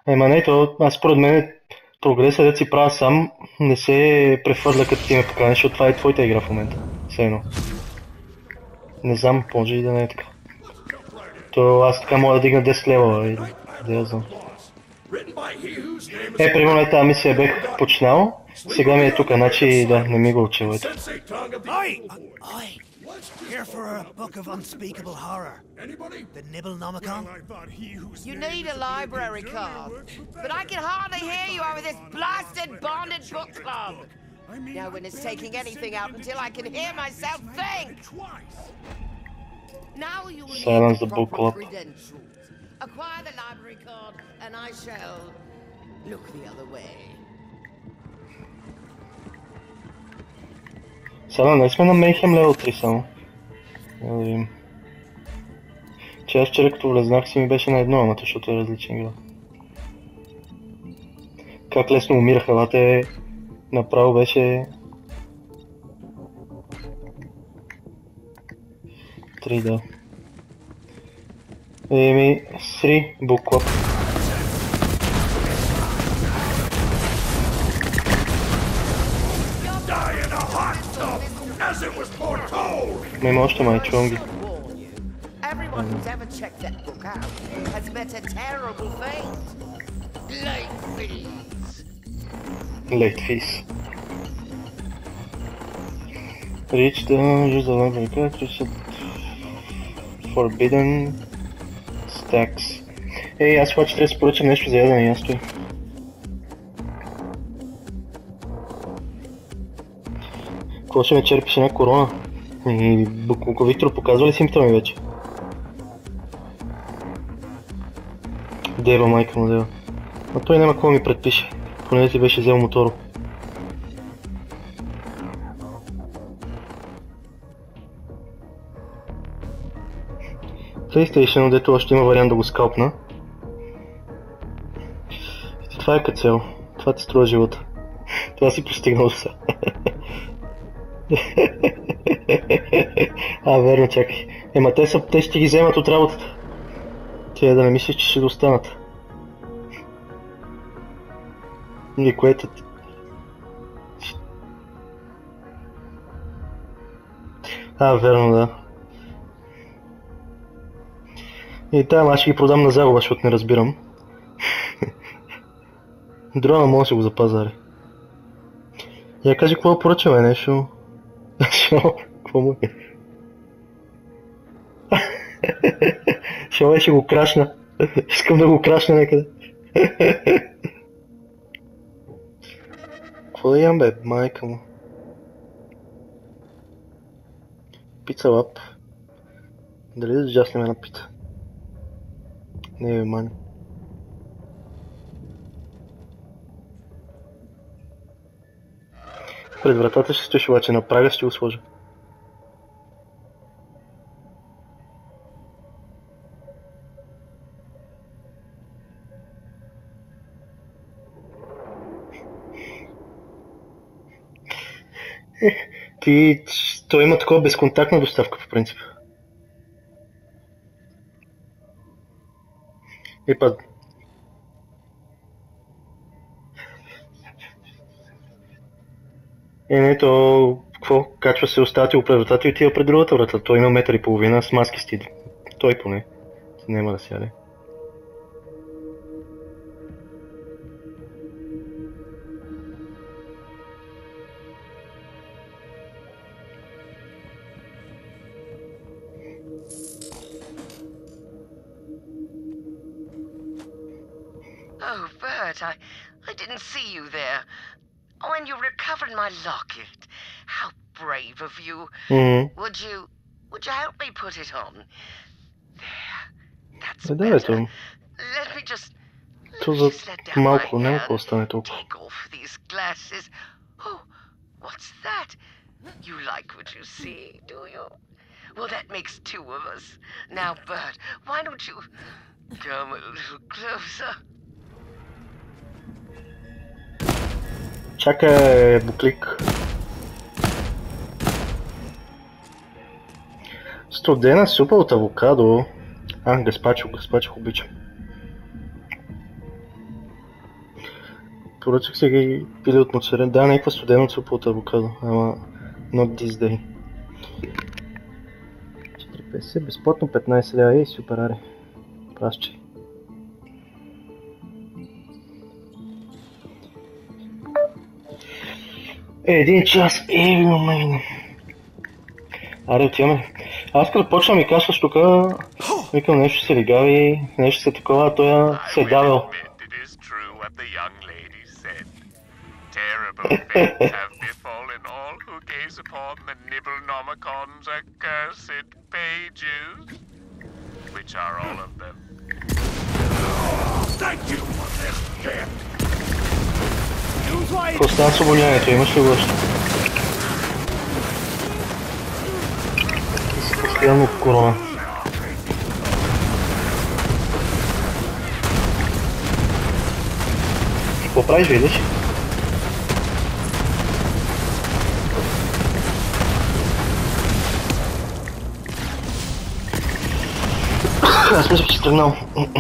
Ема не, аз според мен прогресът, дето си правя сам, не се прехвърля като ти ме поканеш, защото това е твоята игра в момента. Все едно. Не знам, може и да не е така. То аз така мога да дигна 10 лева или да я знам. Примерно тази мисия бех починал, сега ми е тук, значи да, не ми го учил, ето. Here for a book of unspeakable horror. Anybody? The Nibblenomicon? You need a library card, but I can hardly hear you over this blasted bonded book club. No one is taking anything out until I can hear myself think. Now you will Silence need the book club. credentials. Acquire the library card, and I shall look the other way. Сега не сме на Mayhem Level 3 само. Да видим. Че аз вчера като влезнах си ми беше на едно, ама защото е различен игра. Как лесно умираха, вате направо беше... 3 да. 3 Book Club. Има още май, чувам ги. Everyone who's ever checked that book out has met a terrible fate. Late fees. Late fees. Reach the user library card, forbidden stacks. Аз обаче трябва да споръчам нещо за ядене, аз стои. Какво ще ме черпиш една корона? И Виктор показва ли симптоми вече? Дева, майка му дева. А той няма какво ми предпише, поне си беше взел моторо. PlayStation, дето още има вариант да го скалпна. Това е като цел. Това ти струва живота. Това си постигнал до сега. Верно, чакай. Те ще ги вземат от работата. Тя да не мислиш, че ще достанат. И което... Верно, да. И там аз ще ги продам на загуба, защото не разбирам. Дрона мога да си го запазари. Я кажи какво да поръчаме, нещо. Какво му е? Ще го крашна. Искам да го крашна някъде. Какво да ям бе, майка му? Пица лап. Дали да джаснем една пица? Не бе, мани. Пред вратата ще стоиш, обаче на прага ще го сложа. Той има такова безконтактна доставка по принцип. И път. Не, то... Какво? Качва се остатил пред вратата и отива пред другата врата. Той има 1,5 метра с маски стиди. Той поне. Няма да сяде. Oh, Bert, I didn't see you there. Oh, and you recovered my locket. How brave of you. Would you help me put it on? There. That's better. Let me just let down my hand. Take off these glasses. Oh, what's that? You like what you see, do you? Well, that makes two of us. Now, Bert, why don't you come a little closer? Чакай, буклик. Студена супа от авокадо. Гаспачо обичам. Поръчах се ги пили от мочерен. Да, някаква студена супа от авокадо, ама not this day. 4,50, безплатно 15 лева, ей супер, аре. Прасче. Един час, мейн. Аре, отиваме. Аз като почвам и кашваш тука, викам нещо се лигави, нещо се такова, а той се е давил. Terrible fates have befallen all who gaze upon the Nibblenomicon's accursed pages. Which are all of them. Thank you for this gift. Какво става с обонянието? Имаш ли го още? Постоянно корона. Какво правиш, видиш? Аз мисля, че си тръгнал.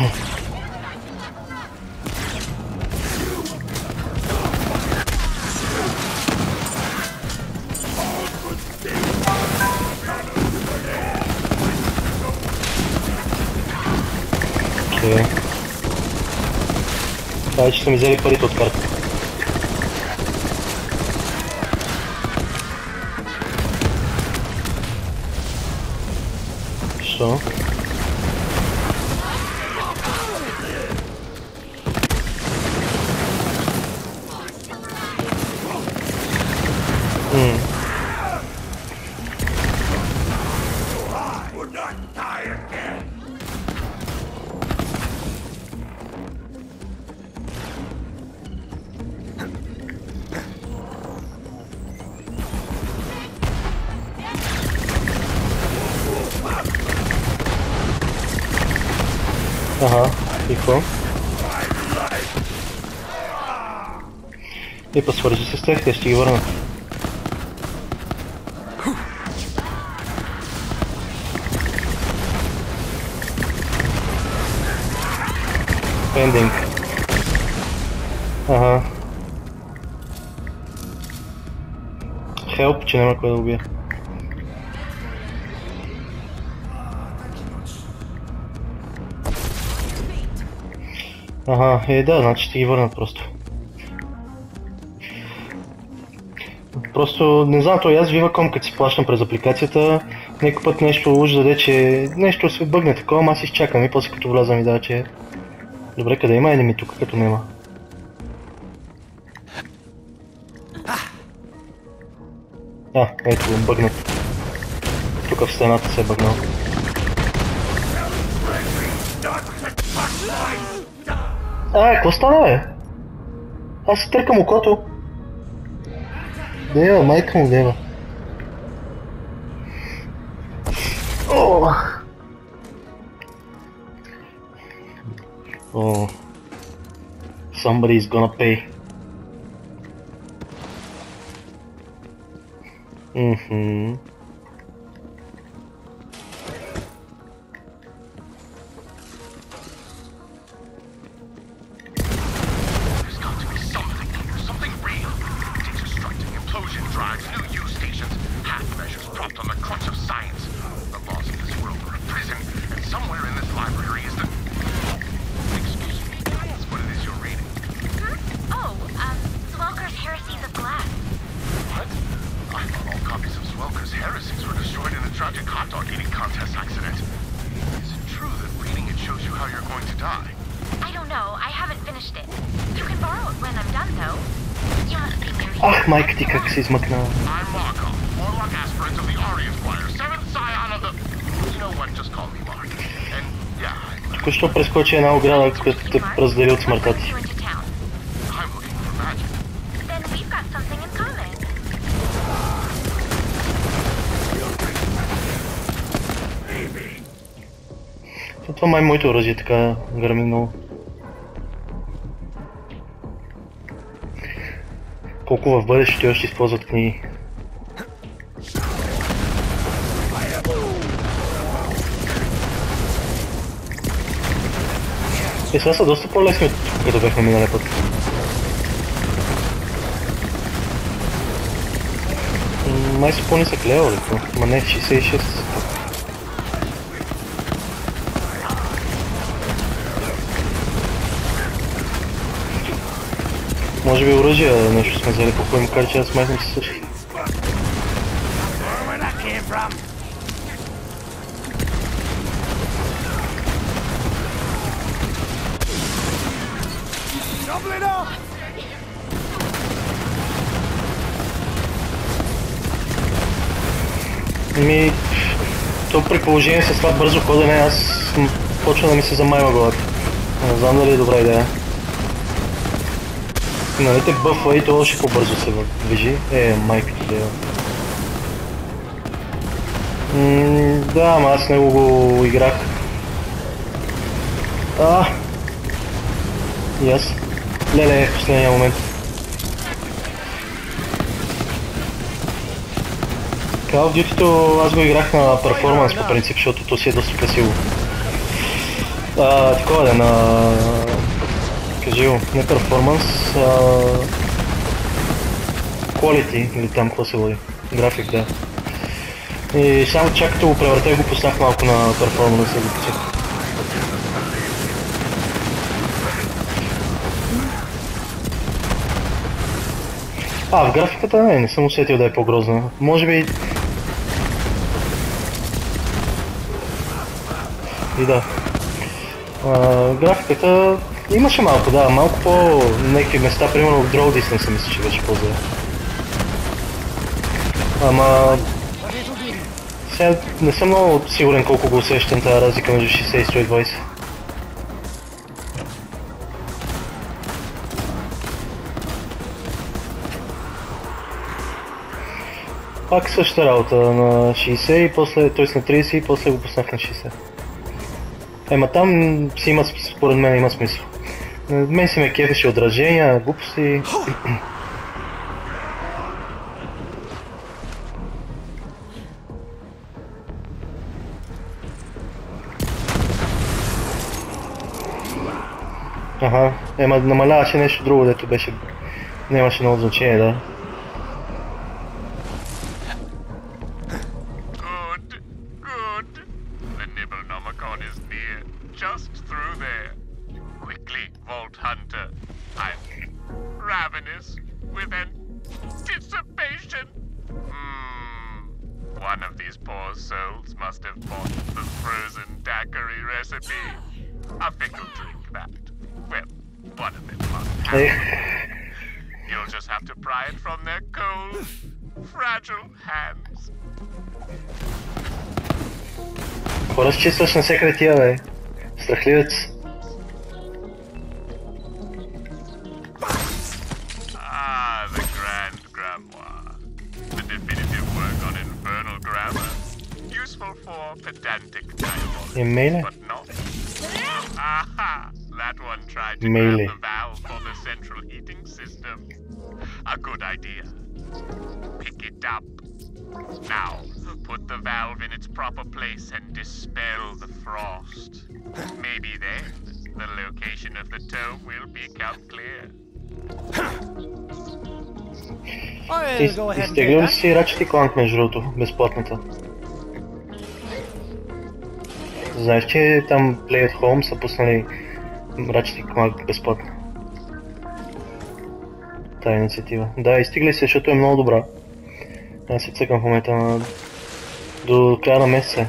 Окей. Това е, че са ми взели парите от карта. Що? Ага, и какво? И посвържи се с тях, те ще ги върнат. Пендинг. Ага. Хелп, че няма кой да убия. Ага, да, значи ще ги върнат просто. Просто не знам, той аз Viva.com, като си плащам през апликацията, някой път нещо уж даде, че нещо се бъгне такова, ама аз изчакам и после като влязам и дава, че добре, къде има енеми тук, като нема. Ето го, бъгнат. Тук в стената се е бъгнал. Какво стана, бе? Аз се търкам окото. Дева, майка му дева. Somebody is gonna pay. Ах, майка ти как се измъкнала. Току-що прескочи една ограда, като те раздели от смъртта ти. Това май моето оръжие така гърми много. Колко в бъдещето още използват книги. Сега са доста по-лесни от като бяхме миналия път. Май са по-нисък левел, ма не 66. Може би оръжие нещо сме взели, по кой макар че аз май съм се същи. То при положение с това бързо ходене, аз почва да ми се замайва главата. Не знам дали е добра идея. Нали те бъфва и то още по-бързо се движи. Майката да да, ама аз него го играх. И аз. Леле, в последния момент. Call of Duty-то аз го играх на перформанс по принцип, защото то си е доста красиво. Такова да на... Кажи го, не перформанс, quality или там какво се води, график, да. И само чак като го превъртях го пуснах малко на перформанс и го пуснах. В графиката не съм усетил да е по-грозна. Може би... И да. Графиката имаше малко, да, малко по някакви места, примерно в Draw Distance мисля, че беше по-зле. Ама... Сега не съм много сигурен колко го усещам тази разлика между 60 и 120. Пак същата работа на 60 и после, т.е. на 30 и после го пуснах на 60. Ема там си има, според мен има смисъл. Мен си ме кефеше отражения, глупости. Ема намаляваше нещо друго, дето беше... Нямаше много значение, да. One of these poor souls must have bought the frozen daiquiri recipe. A fickle drink, that. Well, one of them must have. You'll just have to pry it from their cold, fragile hands. Какво разчистваш навсякъде тия, бе? Страхливец. The Grand Grimoire. The definitive work on infernal grammar. Useful for pedantic dialogue, but not. That one tried to grab the valve for the central heating system. A good idea. Pick it up. Now, put the valve in its proper place and dispel the frost. Maybe then, the location of the tome will become clear. Изтеглил ли си Ratchet & Clank между другото, безплатната? Знаеш, че там Play at Home са пуснали Ratchet & Clank безплатно. Тая инициатива. Да, изтегли се, защото е много добра. Аз се цъкам в момента до края на месеца.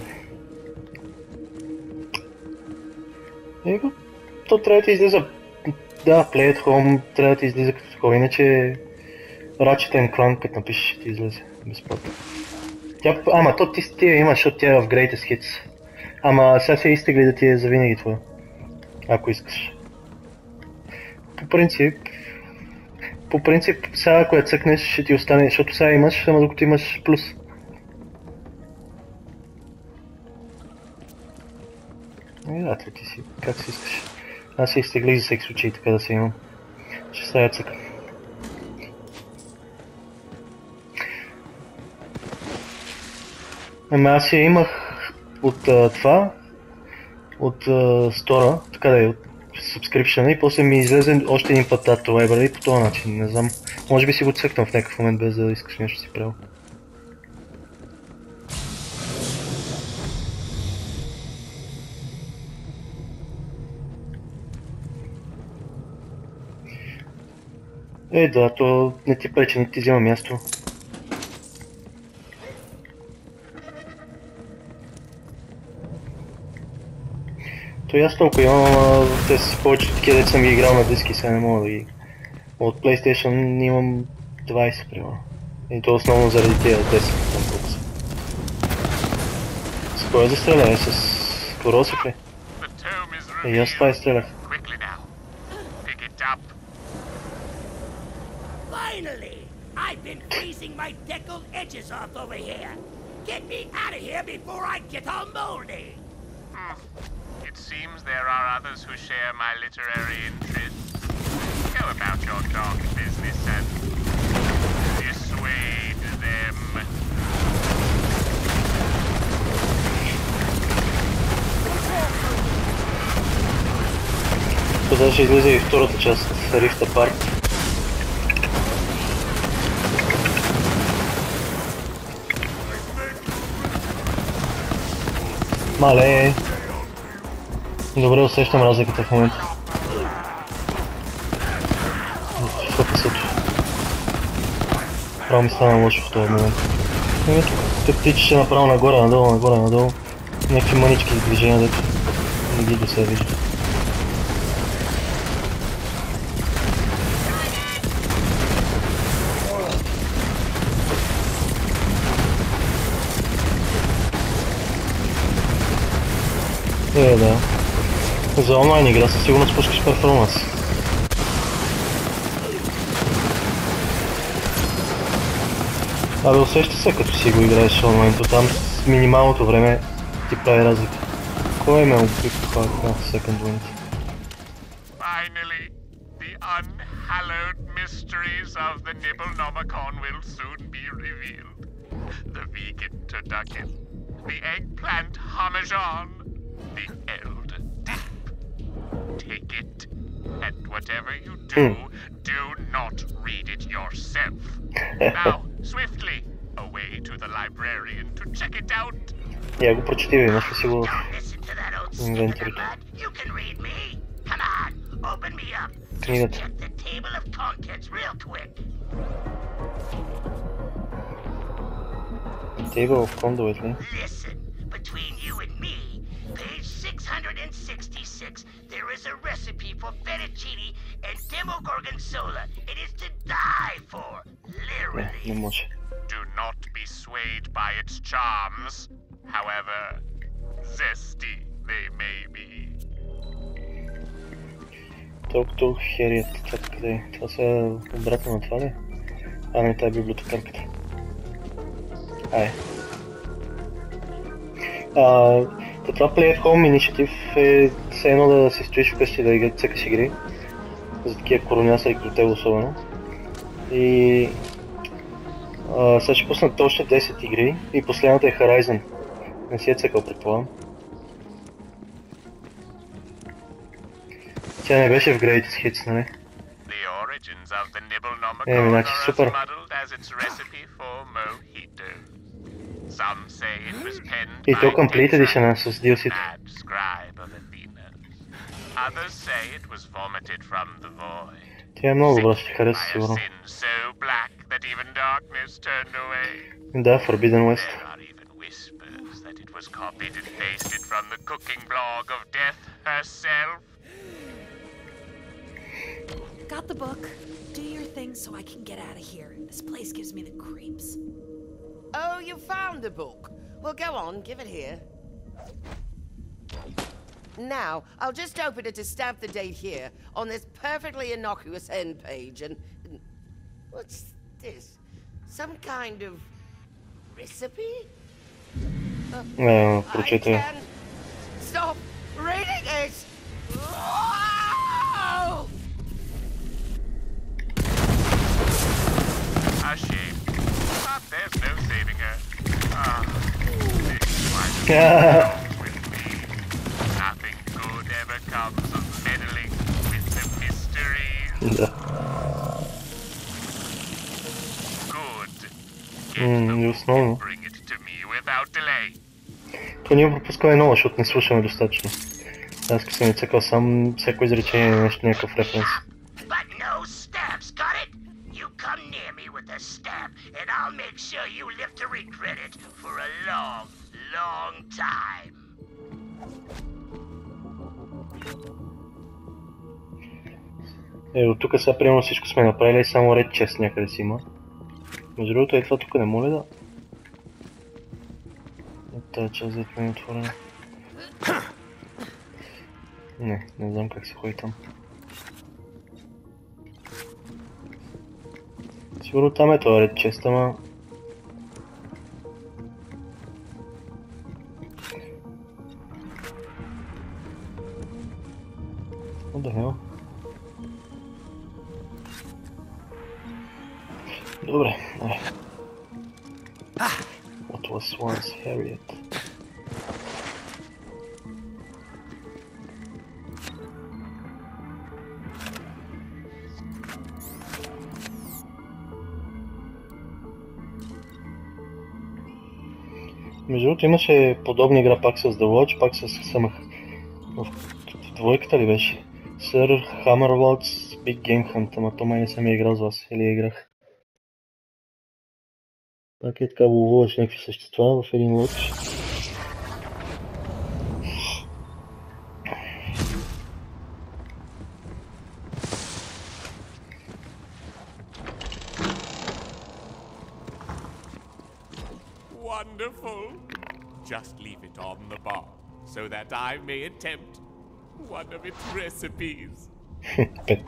То трябва да ти излиза... Да, Play at Home трябва да ти излиза като такова, иначе... Ratchet & Clank, като напишеш, ще ти излезе безплатно. Ама то ти я имаш, защото тя е в Greatest Hits. Ама сега се изтегли да ти е завинаги това. Ако искаш. По принцип, сега ако я цъкнеш, ще ти остане, защото сега имаш, ама докато имаш плюс. Да, ти си, как си искаш. Аз се изтеглих за всеки случай, така да се имам. Ще сега я цъкам. Ама аз я имах от това, от стора, така да е, от subscription и после ми излезе още един път тази library по този начин, не знам. Може би си го цъкнал в някакъв момент без да искаш нещо си правил. Да, то не ти пречи, не ти взема място. То и аз толкова имам, те са повече такива, дето съм ги играл на диски, сега не мога да ги... От PlayStation имам 20 примерно. И то основно заради тия 10 там колко са. С кой да стреля? С Коросик ли? И аз това изстрелях. Finally! I've been freezing my deckled edges off over here. Get me out of here before I get all moldy. It seems there are others who share my literary interests. Go about your dark business and dissuade them. То даже излиза и втората част от Rift Apart. Мале! Добре усещам разликата в момента. Фокусът. Право ми стана лошо в този момент. Ето, тук тичаше направо нагоре, надолу, нагоре, надолу. Някакви мънички движения, дето не ги до себе вижда. Да. За онлайн игра със сигурност пускаш перформанс. Абе, усеща се като си го играеш онлайн, то там с минималното време ти прави разлика. Кой ме опитва това second wind? Finally, the unhallowed mysteries of the Nibblenomicon will soon be revealed. The vegan turducken, the eggplant parmesan, the Elder Deep. Take it, and whatever you do, do not read it yourself. Now, swiftly, away to the librarian to check it out. Я го прочети, имаш ли си го в инвентарито? Книгата. Table of Conduit, ли? Between you and me, page 666, there is a recipe for fettuccine and demogorgonzola. It is to die for, literally. Не може. Do not be swayed by its charms, however zesty they may be. Доктор Хериет, чакай къде е? Това са обратно на това ли? А не, това е библиотекарката. Ай. Това Play at Home Initiative е все едно да си стоиш вкъщи да цъкаш игри. За такива коронясари като те особено. И... сега ще пуснат още 10 игри и последната е Horizon. Не си е цъкал, предполагам. Тя не беше в Greatest Hits, нали? Значи супер. И то Complete Edition с DLC-то. Тя е много добра, ще ти хареса сигурно. Да, Forbidden West. Got the book. Do your thing so I can get out of here. This place gives me the creeps. Oh, you found the book. Well, go on, give it here. Now, I'll just open it to stamp the date here on this perfectly innocuous end page and... What's this? Some kind of recipe? I can't stop reading it! Whoa! A shame. But there's no saving her. Nothing good ever comes of meddling with the mysteries. Good. Get the book and bring it to me without delay. То ние пропускаме много, защото не слушаме достатъчно. Аз като съм цъкал сам всяко изречение нещо, някакъв референс. But no stamps, got it? the staff, and I'll make sure you live to regret it for a long, long time. Ето, тук сега примерно всичко сме направили и само Red Chest някъде си има. Между другото това тук не моля да... Тая част зад мен е отворена. Не знам как се ходи там. Сигурно там е това Red Chest, ама... What the hell? Добре, айде. What was once Harriet? Между другото имаше подобна игра пак с The Watch, пак с самах... В двойката ли беше? Sir Hammerlock's Big Game Hunt, ама то май не съм я играл с вас, или я играх. Пак е така ловуваш някакви същества в един лодж. Wonderful. Just leave it on the bar so that I may attempt one of its recipes. Pet.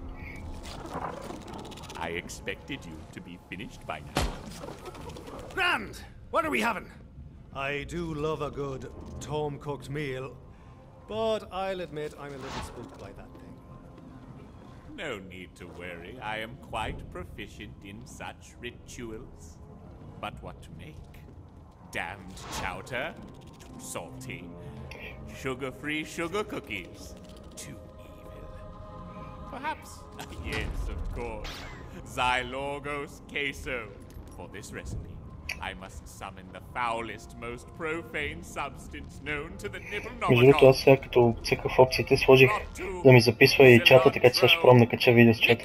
I expected you to be finished by now. Grand! What are we having? I do love a good home-cooked meal, but I'll admit I'm a little spooked by that thing. No need to worry. I am quite proficient in such rituals. But what to make? Damned chowder? Too salty. Sugar-free sugar cookies? Too evil. Perhaps, yes, of course, Xylorgos queso. For this recipe, I must summon the foulest, most profane substance known to the Nibelnomicon. Между другото аз сега като цъках в опциите сложих да ми записва и чата, така че сега ще пробвам да кача видео с чата.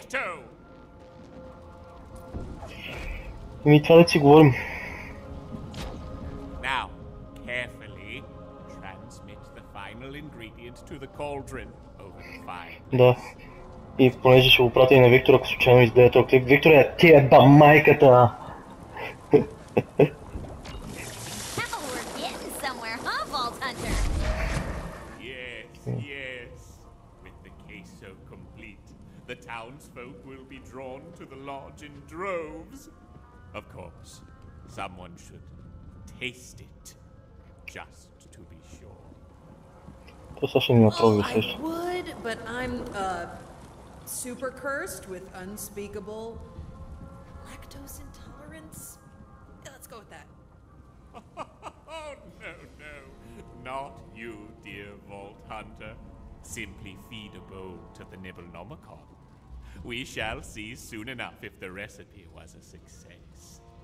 И това да си говорим. Now, carefully transmit the final ingredient to the cauldron over the fire. Да. И понеже ще го пратя и на Виктор, ако случайно издаде този клип. Виктор, ти е ба майката! Yes. With the queso complete, the townsfolk will be drawn to the lodge in droves. Of course, someone should taste it, just to be sure. I would, but I'm super cursed with unspeakable lactose intolerance. Yeah, let's go with that. Oh, no. Not you, dear Vault Hunter. Simply feed a bowl to the Nibelnomicon. We shall see soon enough if the recipe was a success.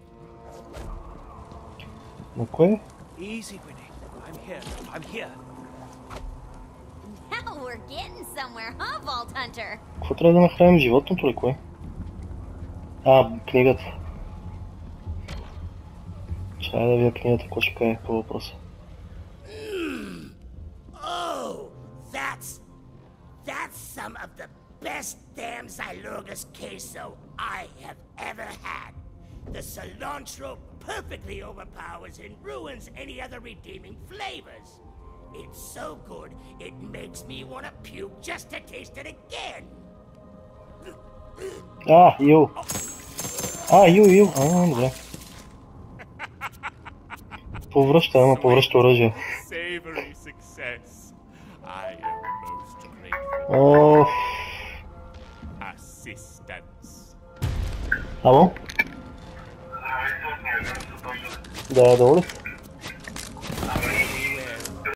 Okay. Easy, Winnie. I'm here. Now we're getting somewhere, huh, Vault Hunter? Какво трябва да нахраним животното ли, кое? Книгата. Чай да видя книгата, какво ще каже по въпроса. Oh, that's some of the best damn Xylorgos queso I have ever had. The cilantro perfectly overpowers and ruins any other redeeming flavors. It's so good, it makes me want to puke just to taste it again. Ю. Добре. Повръща оръжие. Savory success. I am most grateful. Assistance. Ало? Да, долу ли?